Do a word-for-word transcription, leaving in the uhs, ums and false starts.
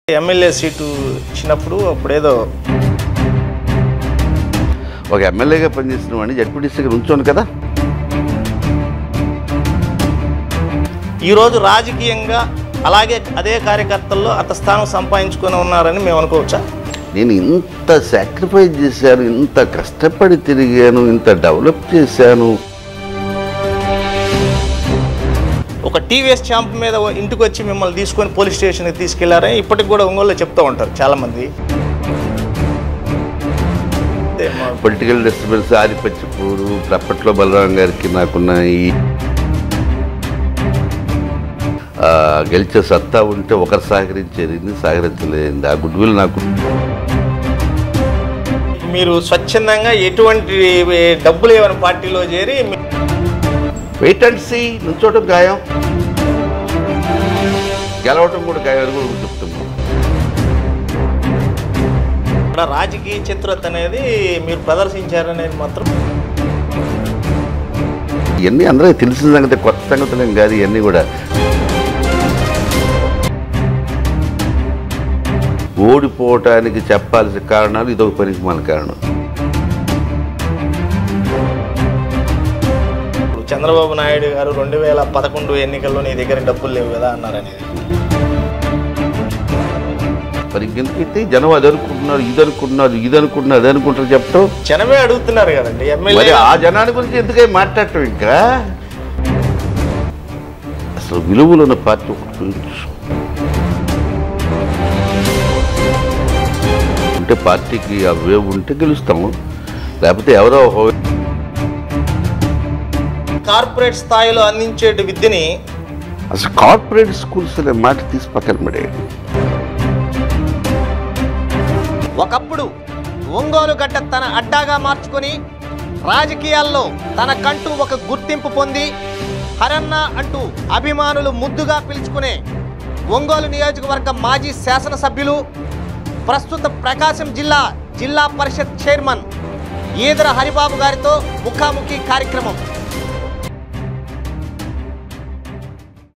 MLA seat ఇచ్చినప్పుడు అప్పుడేదో ఒక ఎమ్మెల్యేగా పనిచేసిన వాడిని జడ్పీటీసీగా ఉంచోను కదా. ఈరోజు రాజకీయంగా అలాగే అదే కార్యకర్తల్లో అత స్థానం సంపాదించుకొని ఉన్నారని మేము అనుకోవచ్చా? నేను ఇంత సాక్రిఫైస్ చేశాను, ఇంత కష్టపడి తిరిగాను, ఇంత డెవలప్ చేశాను. ఒక టీవీఎస్ ఛాంప్ మీద ఇంటికి వచ్చి మిమ్మల్ని తీసుకొని పోలీస్ స్టేషన్కి తీసుకెళ్లారని ఇప్పటికి కూడా ఒంగోలులో చెప్తూ ఉంటారు చాలామంది. పొలిటికల్ డిస్టర్బెన్స్ ఆధిపత్యపూరు అప్పట్లో బలరాం గారికి నాకున్న ఈ గెలిచే సత్తా ఉంటే ఒకరు సహకరించేది, సహకరించలేదు. ఆ గుడ్ విల్ నాకు. మీరు స్వచ్ఛందంగా ఎటువంటి డబ్బులు ఏమైనా పార్టీలో చేరి వెయిట్ అండ్ సీ, నుంచోటం గాయం, గెలవటం కూడా గాయం కూడా చెప్తున్నాం. ఇక్కడ రాజకీయ చిత్రత అనేది మీరు ప్రదర్శించారనేది మాత్రం ఇవన్నీ అందరికీ తెలిసిన సంగతి, కొత్త సంగతులేం కాదు. ఇవన్నీ కూడా ఓడిపోవటానికి చెప్పాల్సిన కారణాలు ఇదొక పనికి మన కారణం. చంద్రబాబు నాయుడు గారు రెండు వేల పదకొండు ఎన్నికల్లో నీ దగ్గర డబ్బులు లేవు కదా అన్నారనేది. మరి ఇంకెందుకైతే జనం అది అనుకుంటున్నారు, ఇది అనుకుంటున్నారు, ఇది అనుకుంటున్నారు, అది అనుకుంటారు చెప్తాం. జనమే అడుగుతున్నారు కదండి ఎమ్మెల్యే. ఆ జనాన్ని గురించి ఎందుకై మాట్లాడటం? ఇంకా అసలు విలువలు ఉన్న పార్టీ ఒకటి ఉంటే పార్టీకి ఆ వేవ్ ఉంటే గెలుస్తాము, లేకపోతే ఎవరో కార్పొరేట్ స్థాయిలో అందించే విద్యని అసలు కార్పొరేట్ స్కూల్స్ అనే మాట తీసి పక్కన పడే. ఒకప్పుడు ఒంగోలు గడ్డ తన అడ్డాగా మార్చుకొని రాజకీయాల్లో తనకంటూ ఒక గుర్తింపు పొంది హరన్న అంటూ అభిమానులు ముద్దుగా పిలుచుకునే ఒంగోలు నియోజకవర్గ మాజీ శాసనసభ్యులు, ప్రస్తుత ప్రకాశం జిల్లా జిల్లా పరిషత్ చైర్మన్ ఈదర హరిబాబు గారితో ముఖాముఖి కార్యక్రమం.